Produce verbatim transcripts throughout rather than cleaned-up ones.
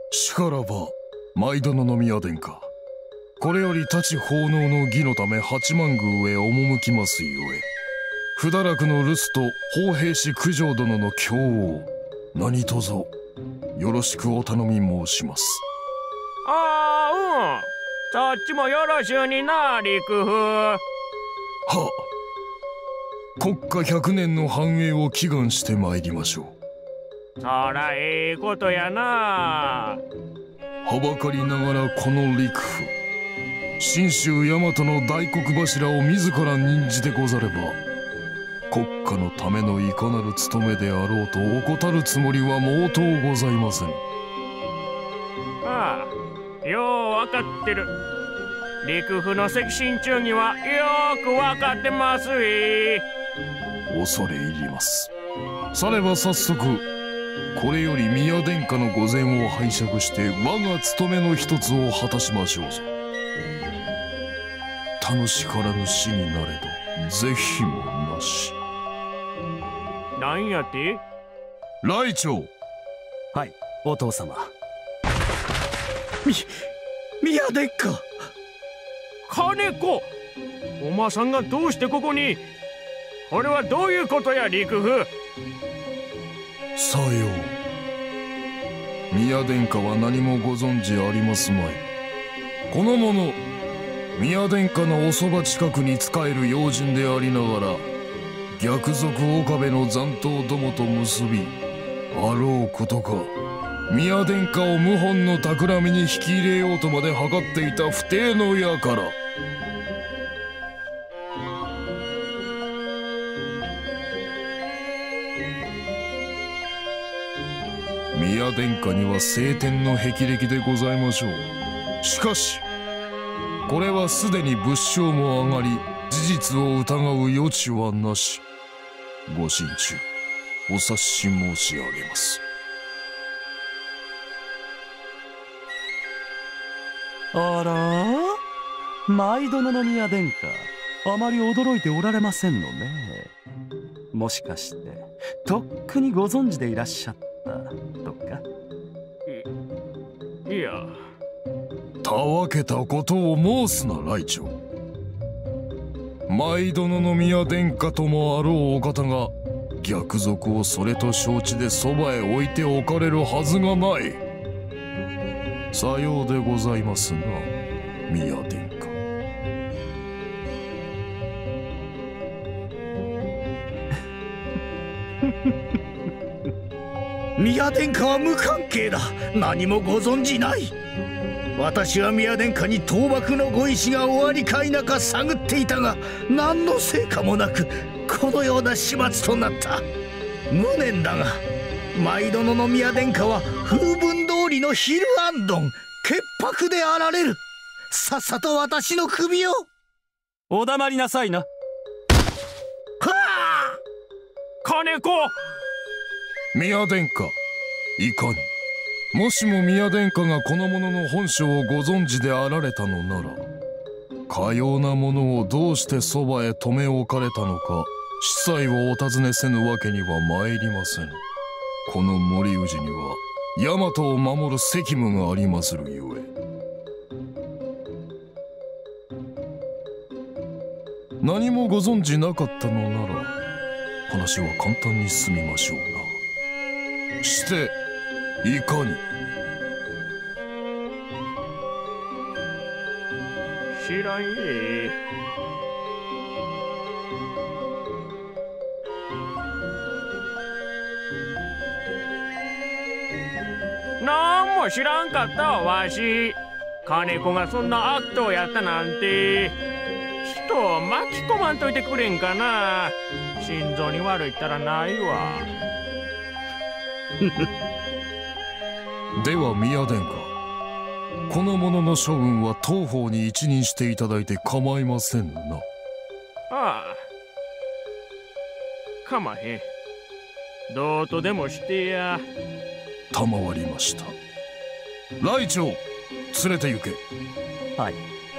しからば毎度の宮殿下、これより太刀奉納の儀のため八幡宮へ赴きますゆえ、不堕落の留守と法兵士九条殿の供を何卒よろしくお頼み申します。 ああ、うん、そっちもよろしゅうにな、陸風。 は国家百年の繁栄を祈願してまいりましょう。そらええことやな。 はばかりながらこの陸父、信州大和の大黒柱を自ら任じてござれば、国家のためのいかなる務めであろうと怠るつもりは毛頭ございません。 ああ、ようわかってる。陸父の責心中にはよくわかってますえ。 恐れ入ります。されば早速これより宮殿下の御前を拝借して我が務めの一つを果たしましょうぞ。楽しからぬ死になれど是非もなし。 なんやて？ 来長。 はい、お父様。 み宮殿下。 金子、おまさんがどうしてここに？これはどういうことや、陸父。 さよう。宮殿下は何もご存知ありますまい。この者宮殿下のおそば近くに仕える要人でありながら、逆賊岡部の残党どもと結び、あろうことか宮殿下を謀反の企みに引き入れようとまで図っていた不逞の輩。宮殿下には青天の霹靂でございましょう。しかしこれはすでに物証も上がり、事実を疑う余地はなし。ご心中お察し申し上げます。 あら、毎度の宮殿下、あまり驚いておられませんのね。もしかしてとっくにご存知でいらっしゃったとか？ い、いや。 たわけたことを申すな、来長。毎度の宮殿下ともあろうお方が逆賊をそれと承知でそばへ置いておかれるはずがない。さようでございますな、宮殿下。 宮殿下は無関係だ。何もご存じない。私は宮殿下に倒幕のご意志がおありか否か探っていたが、何の成果もなくこのような始末となった。無念だが毎度の宮殿下は風聞通りのヒルアンドン潔白であられる。さっさと私の首を。 お黙りなさいな。はあ、 金子。 宮殿下、いかにもしも宮殿下がこの者の本性をご存知であられたのなら、かようなものをどうしてそばへ留め置かれたのか司祭をお尋ねせぬわけには参りません。この森氏には大和を守る責務がありまするゆえ。何もご存知なかったのなら話は簡単に済みましょうな。していかに？ 知らんえ。なんも知らんかったわ、わし。金子がそんな悪党やったなんて。人を巻き込まんといてくれんかな。心臓に悪いったらないわ。 では宮殿下、この者の処分は当方に一任していただいて構いませんな。 ああ、かまへん。どうとでもしてや。 賜りました。来長、連れて行け。 はい。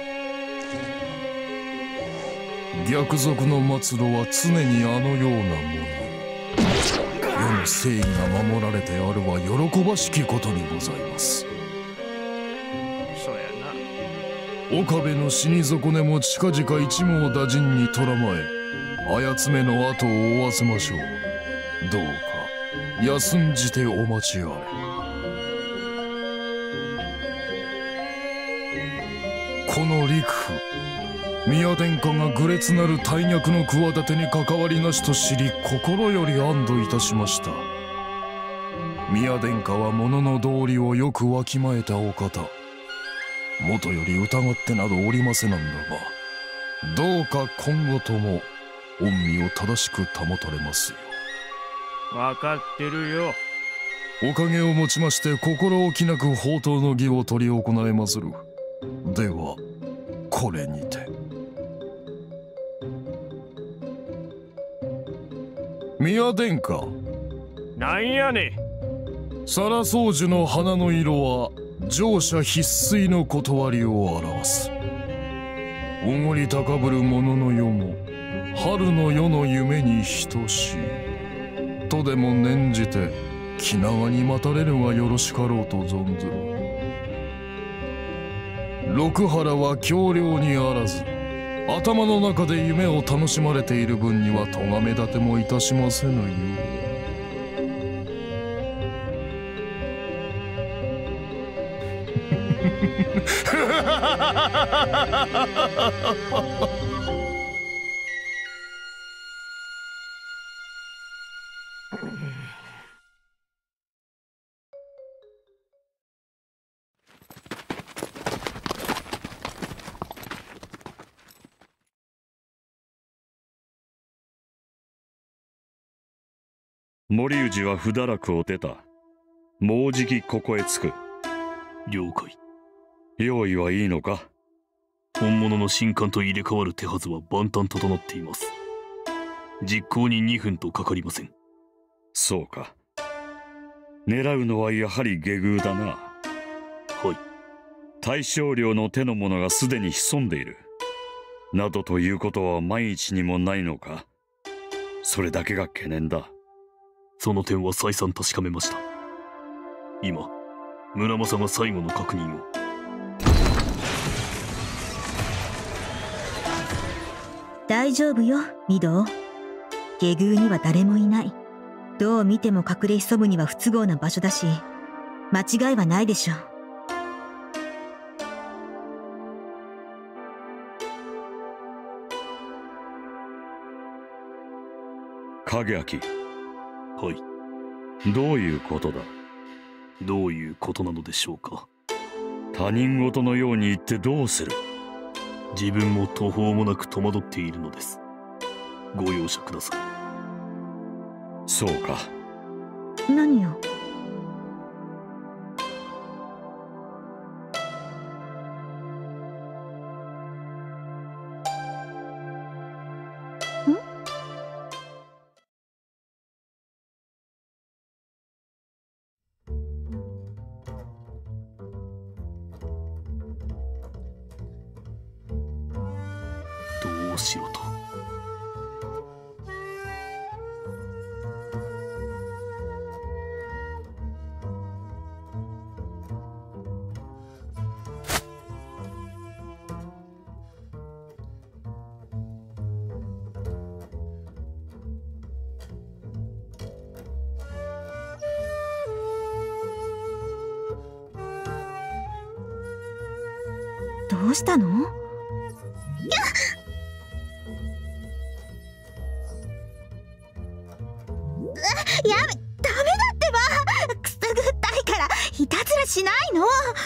逆賊の末路は常にあのようなもの。世の正義が守られてあるは喜ばしきことにございます。 岡部の死に損ねも近々一網打尽にとらまえ、あやつめの後を追わせましょう。どうか休んじてお待ちあれ。この陸府、宮殿下が愚劣なる大逆の企てに関わりなしと知り、心より安堵いたしました。宮殿下は物の道理をよくわきまえたお方。もとより疑ってなどおりませなんだが、どうか今後とも御身を正しく保たれますよ。 わかってるよ。 おかげをもちまして心置きなく法刀の儀を執り行えまする。ではこれにて。宮殿下。 なんやねん。皿宗樹の花の色は乗車必須の断りを表す。おごり高ぶる者の世も春の夜の夢に等しいとでも念じて気長に待たれるがよろしかろうと存ずる。六原は強量にあらず、頭の中で夢を楽しまれている分には咎め立てもいたしませぬよう。 森氏は不堕落を出た。もうじきここへ着く。 了解。 用意はいいのか？ 本物の神官と入れ替わる手はずは万端整っています。実行ににふんとかかりません。 そうか。狙うのはやはり下宮だな。 はい。 大将領の手の者がすでに潜んでいる。などということは万一にもないのか。それだけが懸念だ。 その点は再三確かめました。今、村正が最後の確認を。 大丈夫よ、御堂。下宮には誰もいない。どう見ても隠れ潜むには不都合な場所だし、間違いはないでしょう。 影明。 はい。 どういうことだ？ どういうことなのでしょうか。 他人事のように言ってどうする？ 自分も途方もなく戸惑っているのです。ご容赦ください。 そうか。 何よ。 どうしろと。 どうしたの？やめ、ダメだってば。くすぐったいからいたずらしないの。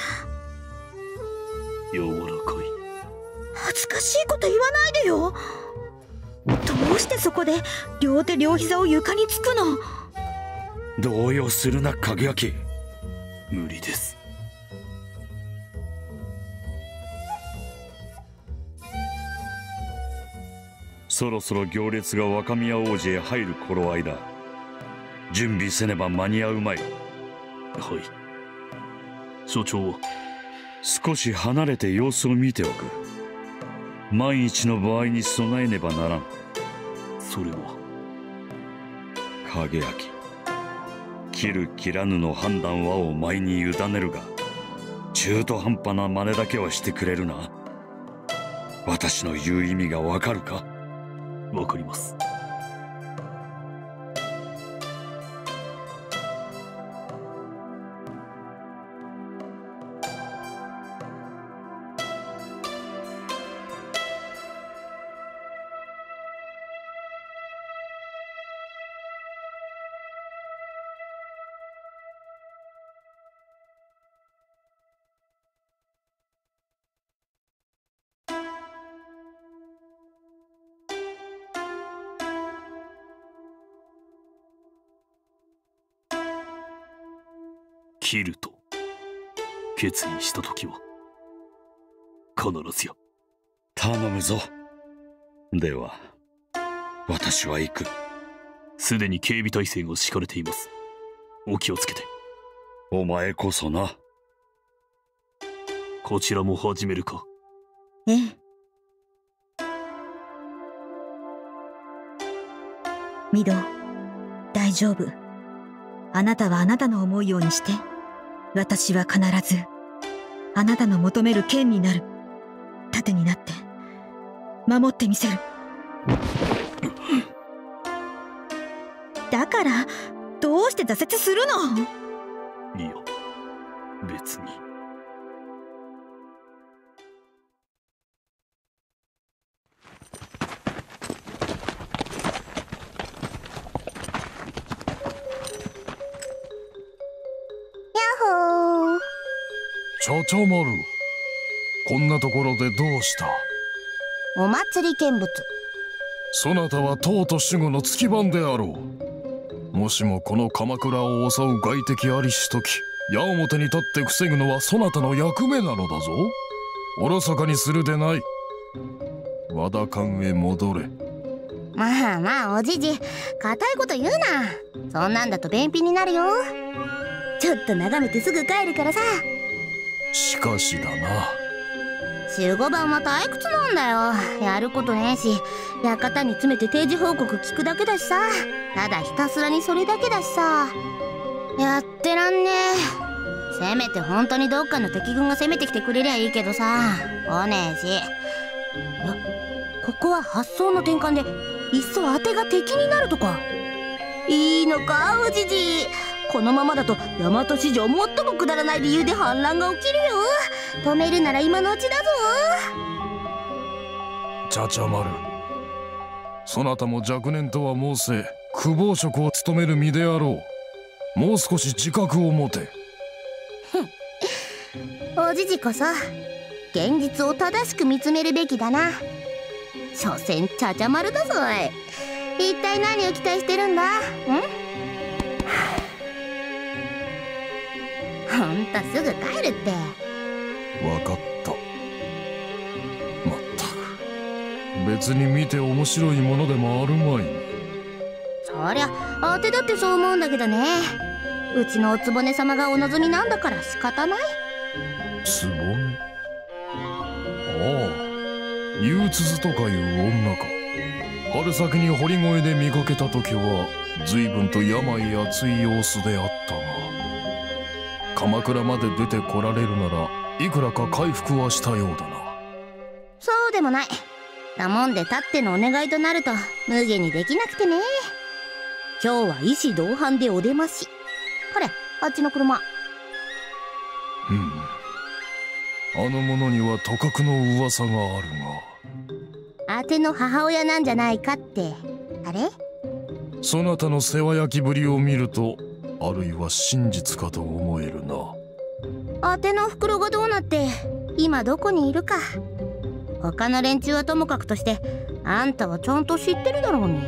柔らかい。 恥ずかしいこと言わないでよ。どうしてそこで両手両膝を床につくの？ 動揺するな、影明。 無理です。 そろそろ行列が若宮王子へ入る頃合いだ。準備せねば間に合うまい。 はい。所長は？ 少し離れて様子を見ておく。万一の場合に備えねばならん。 それは？ 影明。切る切らぬの判断はお前に委ねるが、中途半端な真似だけはしてくれるな。 私の言う意味がわかるか？ わかります。切ると決意した時は必ずや。 頼むぞ。では私は行く。 すでに警備体制が敷かれています。お気をつけて。 お前こそな。 こちらも始めるか？ ええ。ミド、大丈夫。あなたはあなたの思うようにして。私は必ずあなたの求める剣になる。盾になって守ってみせる。だからどうして挫折するの？ いや、別に。 ちゃちゃ丸、こんなところでどうした？ お祭り見物。 そなたは唐と守護の月番であろう。もしもこの鎌倉を襲う外敵ありしとき、矢面に立って防ぐのはそなたの役目なのだぞ。おろそかにするでない。和田館へ戻れ。 まあまあおじじ、固いこと言うな。そんなんだと便秘になるよ。ちょっと眺めてすぐ帰るからさ。 しかしだな、 守護番は退屈なんだよ。やることねえし、館に詰めて定時報告聞くだけだしさ。ただひたすらにそれだけだしさ。やってらんねえ。せめて本当にどっかの敵軍が攻めてきてくれりゃいいけどさ、来ねえし。いや、ここは発想の転換でいっそ当てが敵になるとかいいのか、おじじ。このままだと大和史上最もくだらない理由で反乱が起きるよ。止めるなら今のうちだぞ。 ちゃちゃ丸、そなたも若年とは申せ公方職を務める身であろう。もう少し自覚を持て。 おじじこそ現実を正しく見つめるべきだな。所詮ちゃちゃ丸だぞい。一体何を期待してるんだ？ん？ほんとすぐ帰るって。 分かった。まったく、別に見て面白いものでもあるまい。 そりゃ当てだってそう思うんだけどね。うちのおつぼね様がお望みなんだから仕方ない。 つぼね？ああ、憂鬱とかいう女か。春先に堀越で見かけた時は随分と病厚い様子であったが、鎌倉まで出てこられるならいくらか回復はしたようだな。 そうでもない。だもんでたってのお願いとなると無下にできなくてね。今日は医師同伴でお出まし。これあっちの車。 うん、あの者にはとかくの噂があるが、当ての母親なんじゃないかって。あれ？ そなたの世話焼きぶりを見ると、あるいは真実かと思えるな。 当ての袋がどうなって今どこにいるか。他の連中はともかくとして、あんたはちゃんと知ってるだろうに。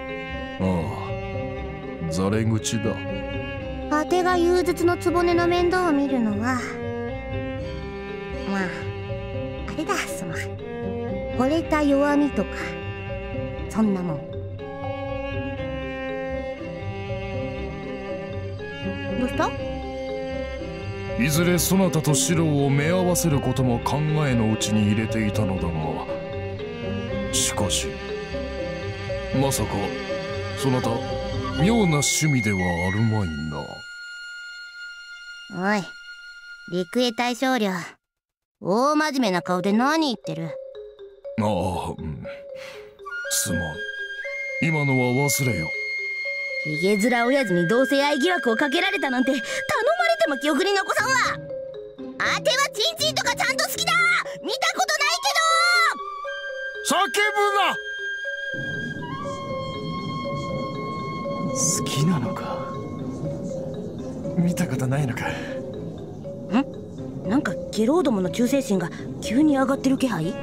ああ、ざれ口だ。 当てが憂鬱の局の面倒を見るのは、まああれだ、その惚れた弱みとかそんなもん。どうした？ いずれそなたと四郎を目合わせることも考えのうちに入れていたのだが、しかしまさかそなた妙な趣味ではあるまいな。おい、陸江大将領、大真面目な顔で何言ってる？ ああ、うん。すまん。今のは忘れよ。 ヒゲ面親父に同性愛疑惑をかけられたなんて頼まれても記憶に残さんわ。あてはチンチンとかちゃんと好きだ。見たことない叫ぶな。 好きなのか。見たことないのか。 ん？なんかゲローどもの忠誠心が急に上がってる気配？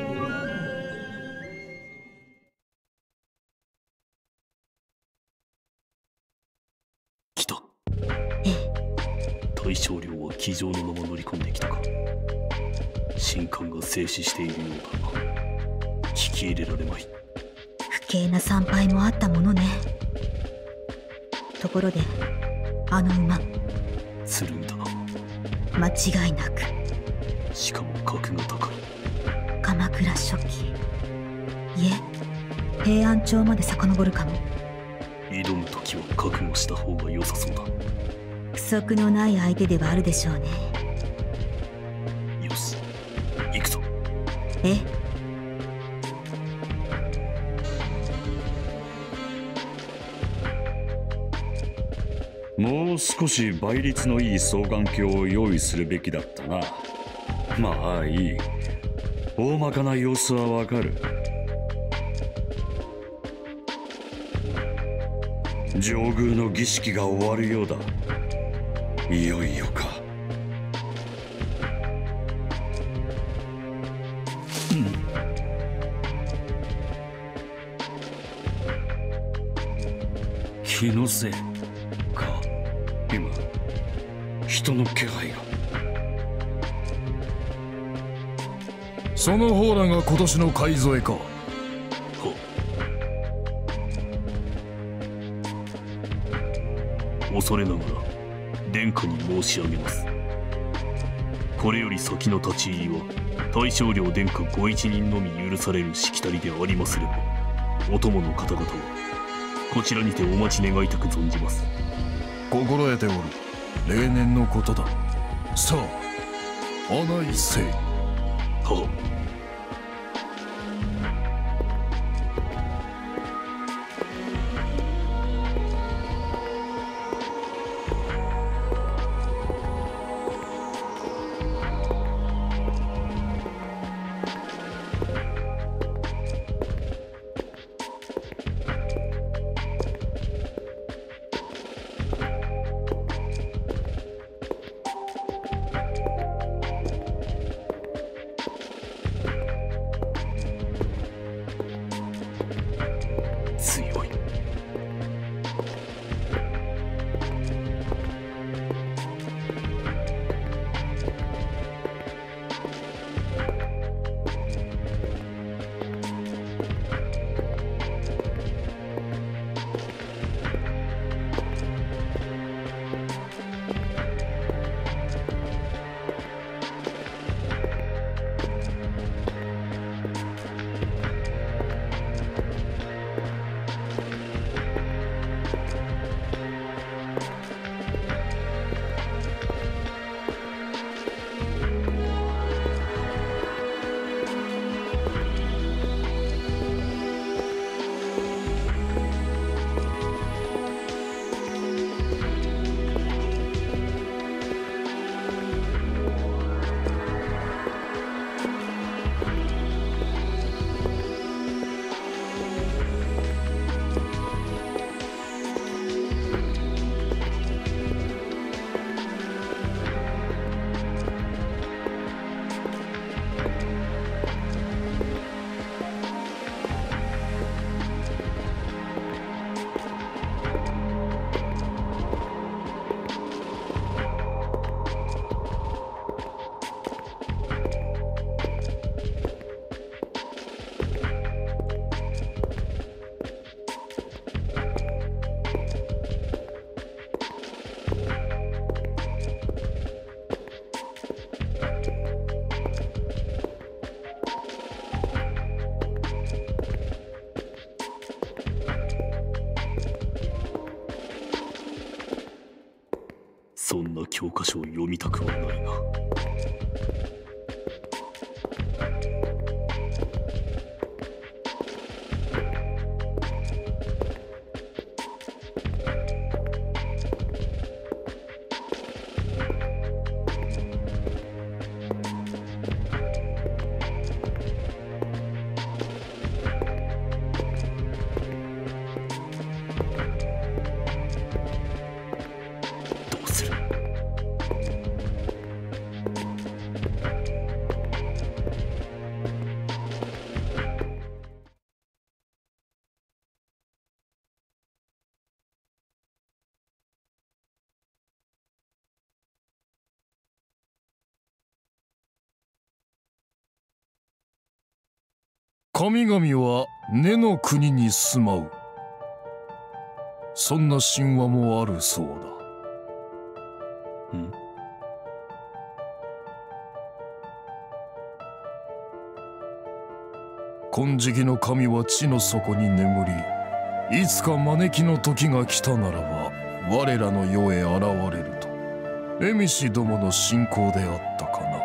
来た。 ええ。 大将領は機上のまま乗り込んできたか。神官が静止しているようだな。聞き入れられまい。 不敬な参拝もあったものね。ところであの馬つるんだな。 間違いなく。 しかも格が高い。 鎌倉初期、いえ平安朝まで遡るかも。 挑む時は覚悟した方が良さそうだ。 不足のない相手ではあるでしょうね。 よし、行くぞ。 えもう少し倍率のいい双眼鏡を用意するべきだったな。まあいい。大まかな様子はわかる。上宮の儀式が終わるようだ。いよいよか。気のせいか。今人の気配が。 その方らが今年の買い添えか。 恐れながら殿下に申し上げます。これより先の立ち入りは大将領殿下ご一人のみ許されるしきたりでありますれば、お供の方々はこちらにてお待ち願いたく存じます。 心得ておる。例年のことだ。さあ案内せい。 はっ。強い。そんな教科書を読みたくはないが。 神々は根の国に住まう、そんな神話もあるそうだ。 ん？ 金色の神は地の底に眠り、いつか招きの時が来たならば我らの世へ現れると蝦夷どもの信仰であったかな。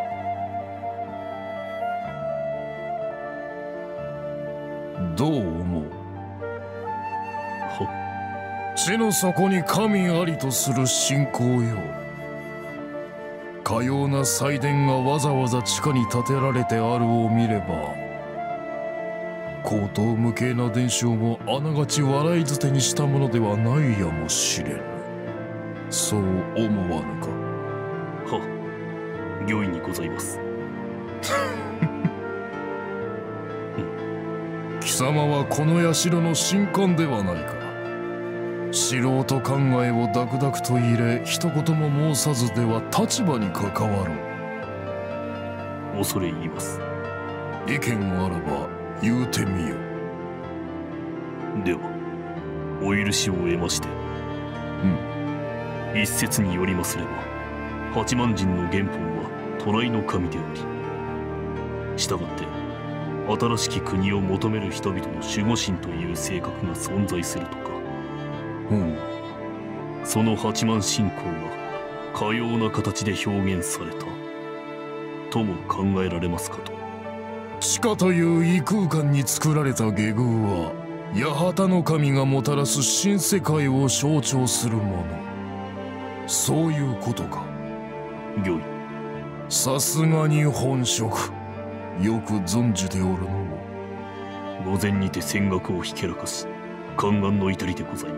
どう思う？ は？ 地の底に神ありとする信仰よ。かような祭殿がわざわざ地下に建てられてあるを見れば、荒唐無稽な伝承もあながち笑い捨てにしたものではないやもしれぬ。そう思わぬか？ は、御意にございます。 貴様はこの社の神官ではないか。素人考えをダクダクと入れ、一言も申さずでは立場に関わろう。恐れ入ります。 意見あらば言うてみよ。 ではお許しを得まして。 うん。 一説によりますれば、八幡神の原本は渡来の神であり、したがって新しき国を求める人々の守護神という性格が存在するとか。 うん。 その八幡信仰がかような形で表現されたとも考えられますかと。 地下という異空間に作られた下宮は、八幡の神がもたらす新世界を象徴するもの。そういうことか。 御意。 さすがに本職よく存じておるの。 御前にて戦学をひけらかし、宦官の至りでございます。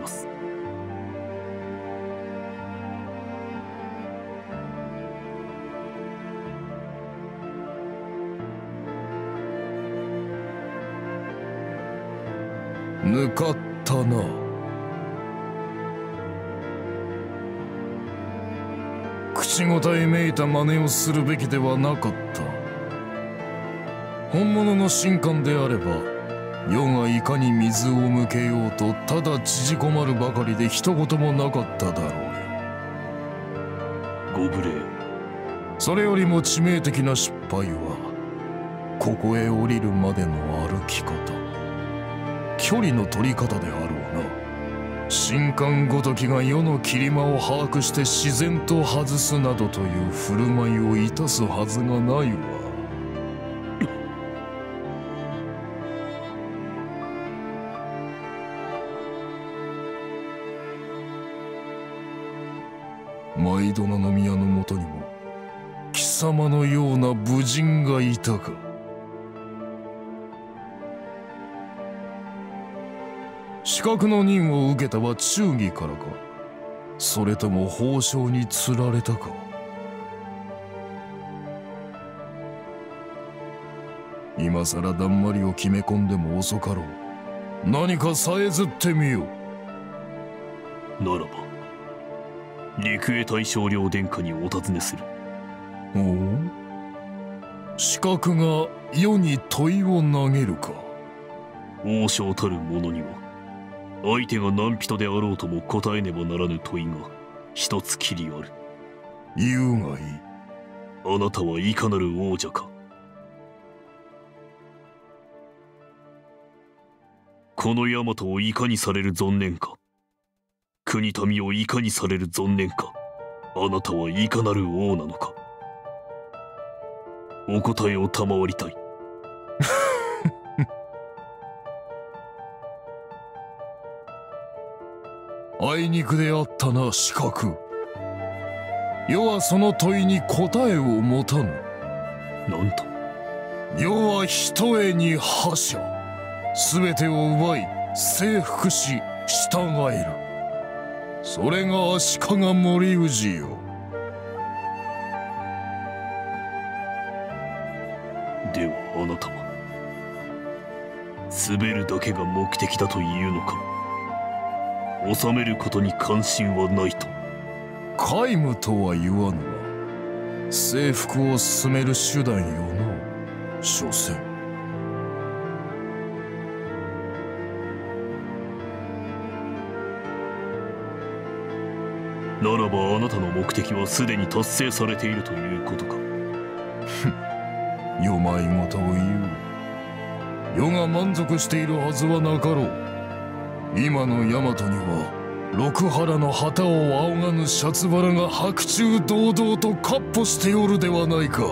ぬかったな。口答えめいた真似をするべきではなかった。本物の神官であれば、世がいかに水を向けようとただ縮こまるばかりで一言もなかっただろうよ。 ご無礼。 それよりも致命的な失敗は、ここへ降りるまでの歩き方、距離の取り方であろうな。神官ごときが世の切り間を把握して自然と外すなどという振る舞いをいたすはずがないわ。毎度の宮のもとにも貴様のような武人がいたか。資格の任を受けたは忠義からか、それとも褒章につられたか。今さらだんまりを決め込んでも遅かろう。何かさえずってみよう。ならば陸へ大将領殿下にお尋ねする。 おお、資格が世に問いを投げるか。 王将たる者には相手が何人であろうとも答えねばならぬ問いが一つきりある。 言うがいい。 あなたはいかなる王者か。この大和をいかにされる存念か。国民をいかにされる存念か。あなたはいかなる王なのか。お答えを賜りたい。 あいにくであったな、資格。世はその問いに答えを持たぬ。 なんと。 世はひとえに覇者。すべてを奪い征服し従える。それが足利森氏よ。 ではあなたは滑るだけが目的だというのか。治めることに関心はないと。 皆無とは言わぬが、征服を進める手段よの所詮。 ならばあなたの目的はすでに達成されているということか。 よまいごとを言う。世が満足しているはずはなかろう。今の大和には六原の旗を仰がぬシャツバラが白昼堂々と闊歩しておるではないか。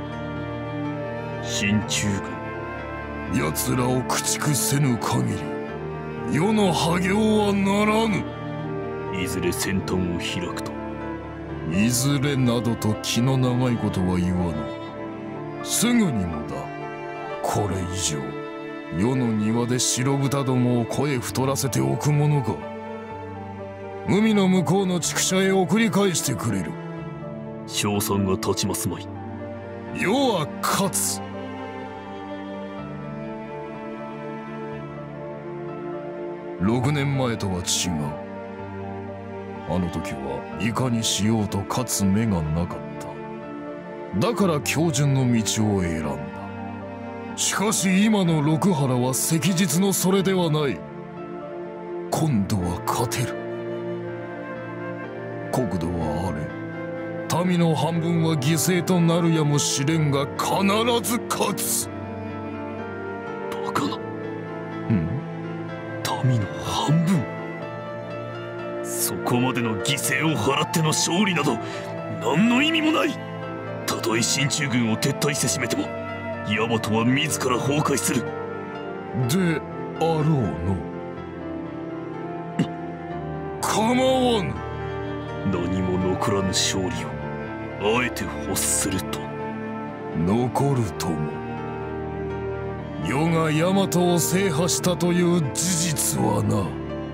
進駐軍、 奴らを駆逐せぬ限り世の破行はならぬ。 いずれ先端を開くと。 いずれなどと気の長いことは言わぬ。すぐにもだ。これ以上世の庭で白豚どもを声太らせておくものか。海の向こうの畜舎へ送り返してくれる。 勝算が立ちますまい。 世は勝つ。六年前とは違う。あの時はいかにしようと勝つ目がなかった。だから標準の道を選んだ。しかし今の六原は昔日のそれではない。今度は勝てる。国土はあれ、民の半分は犠牲となるやもしれんが必ず勝つ。 バカな。 うん？ 民の半分。そこまでの犠牲を払っての勝利など何の意味もない。たとえ進駐軍を撤退せしめても大和は自ら崩壊する。 であろうの。構わぬ。 何も残らぬ勝利をあえて欲すると。 残るとも世が大和を制覇したという事実はな。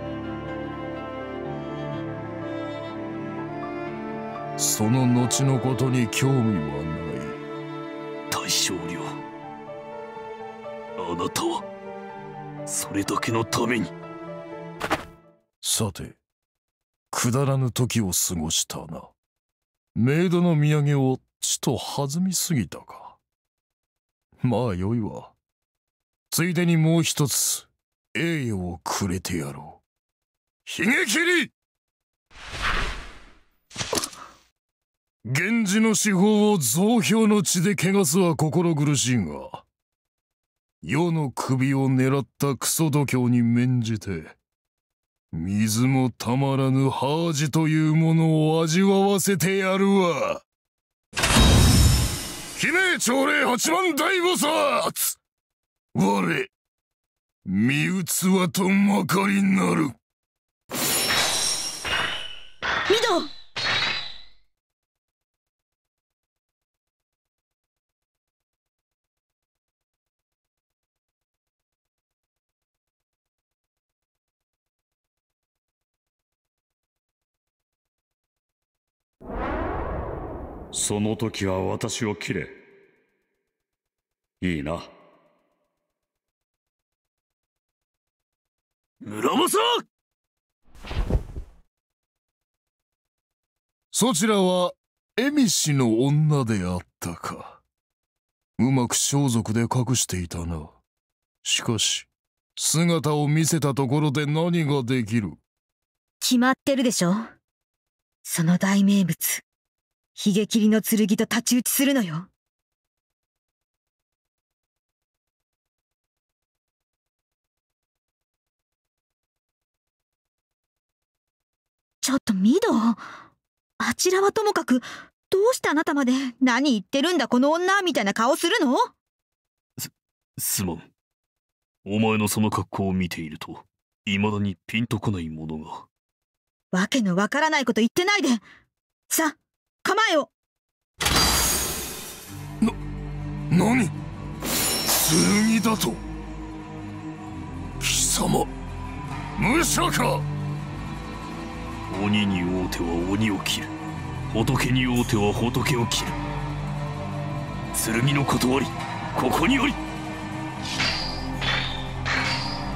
その後のことに興味はない。 大将領、あなたはそれだけのために。 さて、くだらぬ時を過ごしたな。メイドの土産をちと弾みすぎたか。まあよいわ。ついでにもう一つ栄誉をくれてやろう。ひげ切り！源氏の司法を増票の地で汚すは心苦しいが、世の首を狙ったクソ度胸に免じて水もたまらぬハージというものを味わわせてやるわ。姫朝礼八幡大菩薩、我身器とまかりなる。 ミド！ その時は私を切れ。いいな。 村正！ そちらは蝦夷の女であったか。うまく装束で隠していたな。しかし姿を見せたところで何ができる。 決まってるでしょ。その大名物ひげ切りの剣と太刀打ちするのよ。ちょっとミド、あちらはともかくどうしてあなたまで何言ってるんだこの女みたいな顔するの？ す、すまん。お前のその格好を見ていると未だにピンとこないものが。 わけのわからないこと言ってないで。さあ構えを。 な、何？剣だと？貴様、武者か？ 鬼に会うては鬼を切る。仏に会うては仏を切る。剣の断り、ここにあり。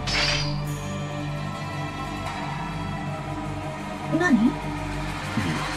何？ いや、